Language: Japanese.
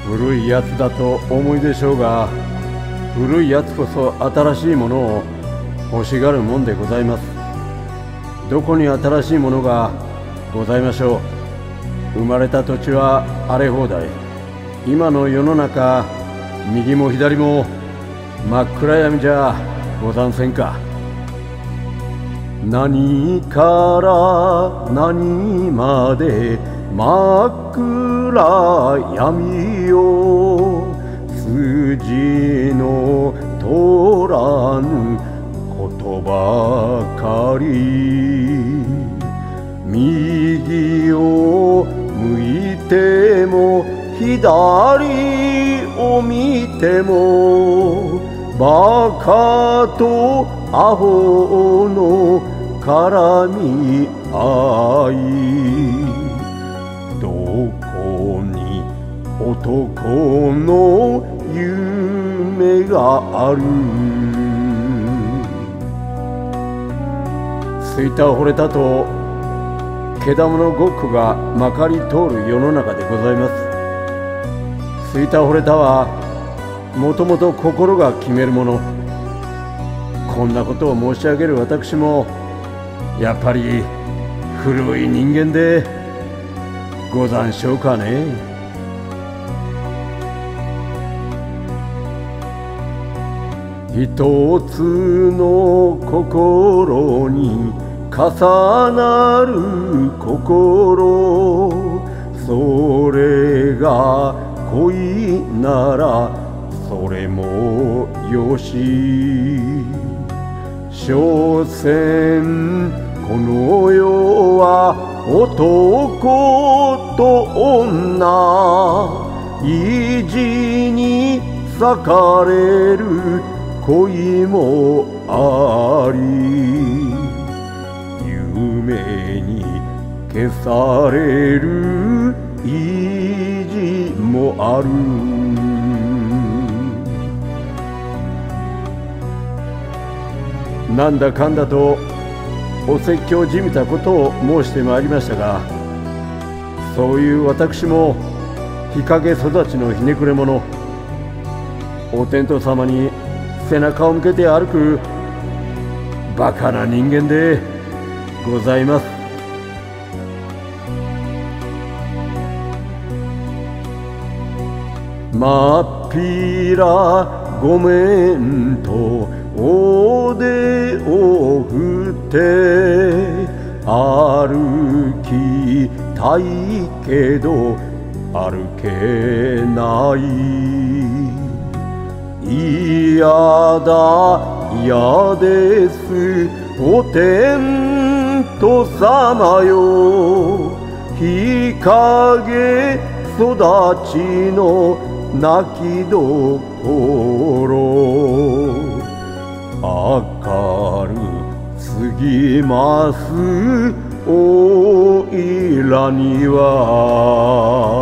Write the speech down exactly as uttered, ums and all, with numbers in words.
古いやつだと思いでしょうが、古いやつこそ新しいものを欲しがるもんでございます。どこに新しいものがございましょう。生まれた土地は荒れ放題。今の世の中、右も左も真っ暗闇じゃござんせんか。何から何まで真っ暗闇よ、筋の通らぬことばかり。右を向いても左を見ても、バカとアホの絡み合い。どこに男の夢がある。すいた惚れたとけだものごっこがまかり通る世の中でございます。すいた惚れたはもともと心が決めるもの。こんなことを申し上げる私もやっぱり古い人間でござんしょうかね。一つの心に重なる心、それが恋ならそれもよし。所詮この世は男と女、意地に裂かれる恋もあり、夢に消される意地もある。なんだかんだとお説教じみたことを申してまいりましたが、そういう私も日陰育ちのひねくれ者、お天道様に背中を向けて歩くバカな人間でございます。まっぴらごめんとおでを振って歩きたいけど歩けない。いやだ嫌ですお天道様よ、日陰育ちの泣きどころ。明るすぎますおいらには。